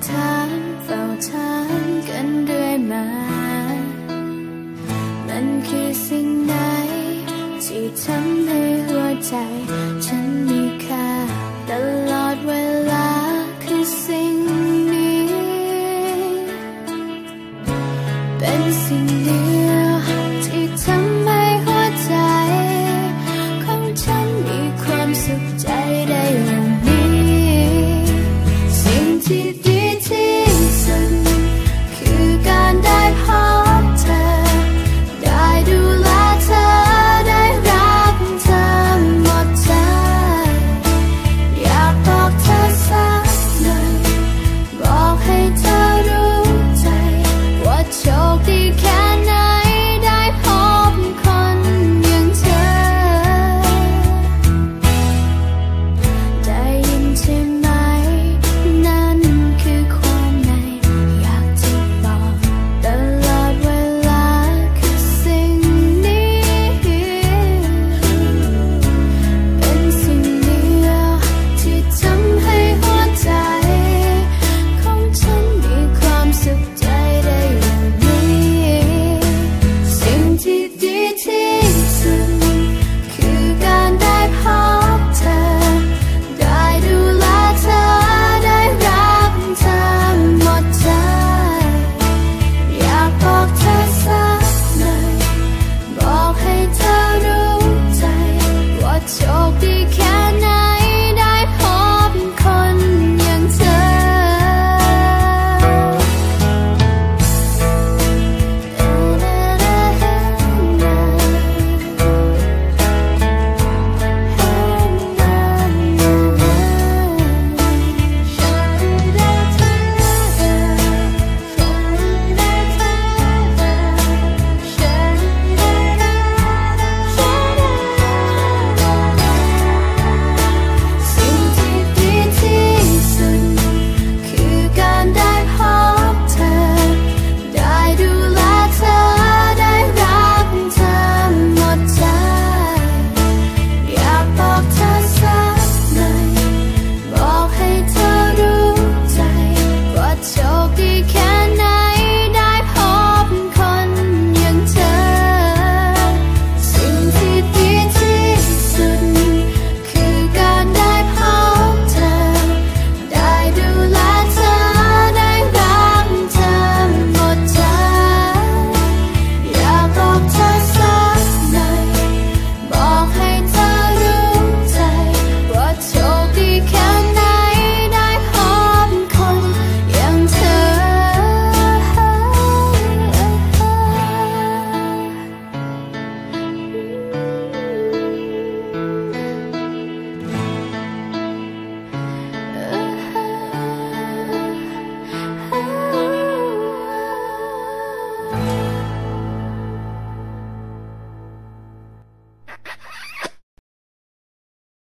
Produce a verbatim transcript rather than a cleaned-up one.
ถามเฝ้าถามกันเรื่อยมามันคือสิ่งไหนที่ทำให้หัวใจฉันมีค่าตลอดเวลาคือสิ่งนี้เป็นสิ่งเดียวที่ทำให้หัวใจของฉันมีความสุขใจได้อย่างนี้สิ่งที่ดีที่สุดคือการได้พบเธอได้ดูแลเธอได้รักเธอหมดใจอยากบอกเธอสักหน่อยบอกให้เธอรู้ใจว่าโชคดีแค่ไหนได้พบคนอย่างเธอได้ยินใช่ไหมนั่นคือความในอยากจะบอกตลอดเวลาคือสิ่งนี้เป็นสิ่งเดียวที่ทำให้หัวใจของฉันมีความสุขใจได้อย่างนี้สิ่งที่ดีที่สุดคือการได้พบเธอได้ดูแลเธอได้รักเธอหมดใจอยากบอกเธอสักหน่อยบอกให้เธอรู้ใจว่าโชคดีแค่